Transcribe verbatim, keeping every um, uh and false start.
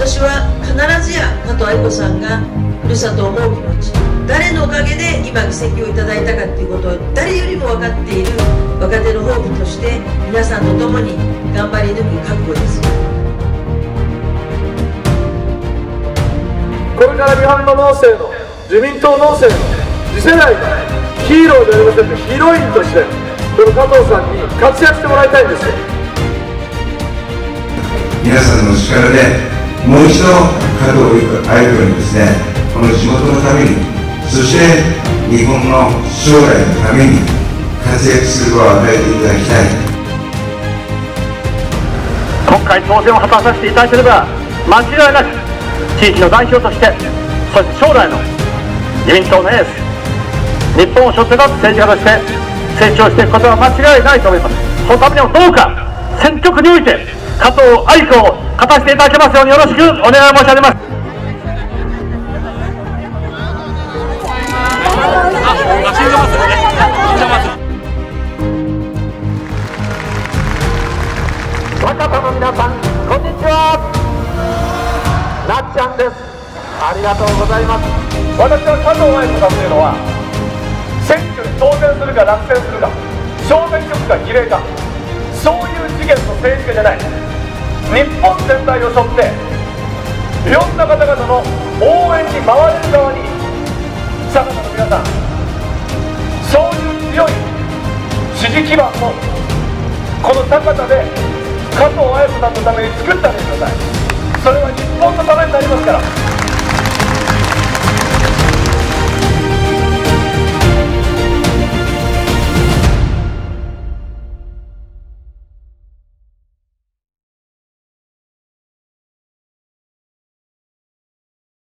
私は必ずや加藤鮎子さんがふるさとを思う気持ち、誰のおかげで今議席をいただいたかということを誰よりも分かっている若手のホープとして皆さんと共に頑張り抜く覚悟です。 これから日本の農政の自民党農政の次世代のヒーローでありませんでヒロインとしてこの加藤さんに活躍してもらいたいんですよ。 皆さんの力でもう一度加藤鮎子にですね、この地元のために、そして日本の将来のために活躍する場を与えていただきたい。 今回当選を果たさせていただければ間違いなく地域の代表として、そして将来の自民党のエース、日本を背負って立つ政治家として成長していくことは間違いないと思います。そのためにもどうか選挙区において加藤鮎子を勝たせていただけますようによろしくお願い申し上げます。若田の皆さん、こんにちは。なっちゃんです。ありがとうございます。私は加藤鮎子さんというのは、選挙に当選するか落選するか、小選挙区か比例か、そういう次元の政治家じゃない。日本全体を背負っていろんな方々の応援に回れる側に、佐賀の皆さん、そういう強い支持基盤をこの酒田で加藤鮎子さんのために作ってあげてください。それは日本のためになりますから。